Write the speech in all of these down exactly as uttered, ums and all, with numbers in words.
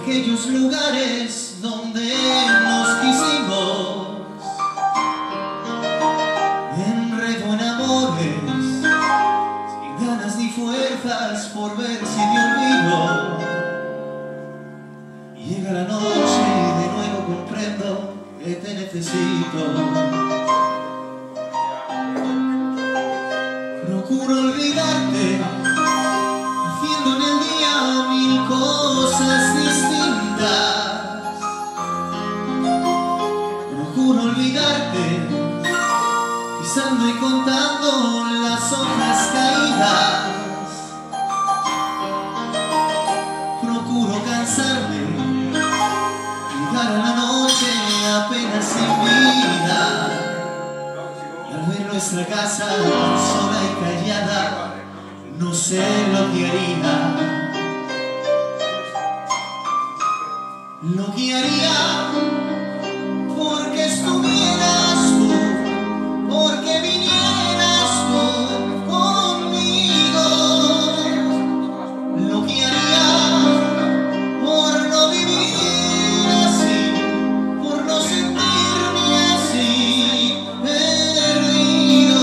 aquellos lugares donde nos quisimos, enredo en amores, sin ganas ni fuerzas por ver si te olvido. Llega la noche y de nuevo comprendo que te necesito. Procuro olvidarte, haciendo en el día mil cosas distintas. Procuro olvidarte, pisando y contando las hojas caídas. Procuro cansarme, llegar a la noche apenas sin vida. Y al ver nuestra casa sola y callada, no sé lo que haría. Lo que haría porque estuvieras tú, porque vinieras tú conmigo. Lo que haría por no vivir así, por no sentirme así, perdido.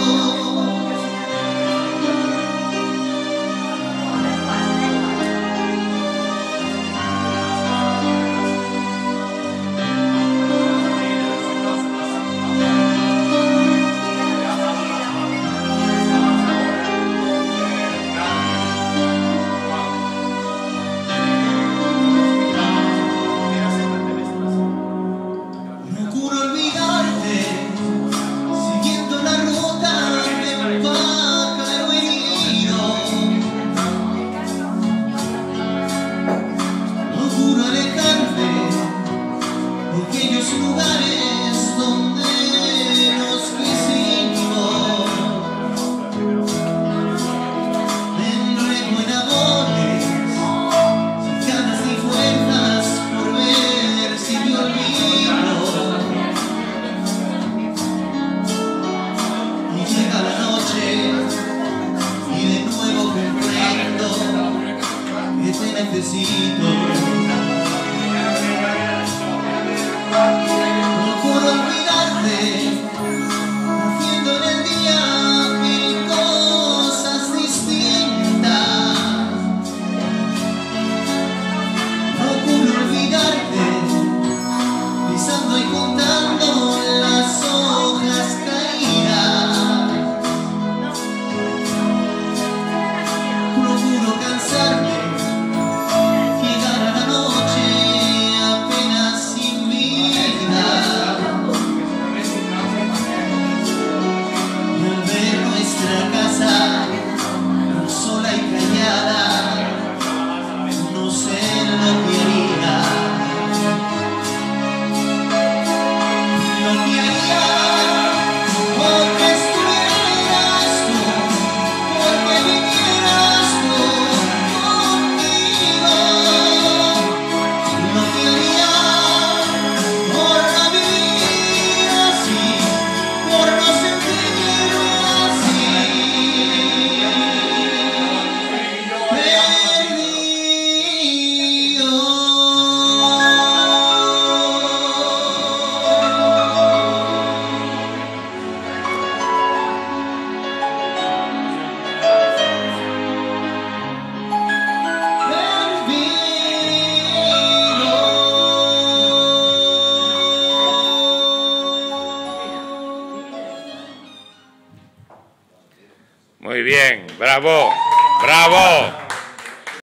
Procuro olvidarte, siguiendo la ruta de un pájaro herido. Procuro alejarte de aquellos lugares donde nos quisimos. Me enredo en amores, sin ganas ni fuerzas por ver si me olvido. Y llega la noche y de nuevo comprendo que te necesito. Procuro olvidarte, haciendo en el día mil cosas distintas. Procuro olvidarte, pisando y contando las hojas caídas. Procuro cansarme, llegar a la noche apenas sin vida. Y al ver nuestra casa sola y callada, no sé lo que haría. Lo que haría porque estuvieras tú, porque vinieras tú conmigo. Lo que haría por no vivir así, por no sentirme así, perdido. Muy bien, bravo, bravo.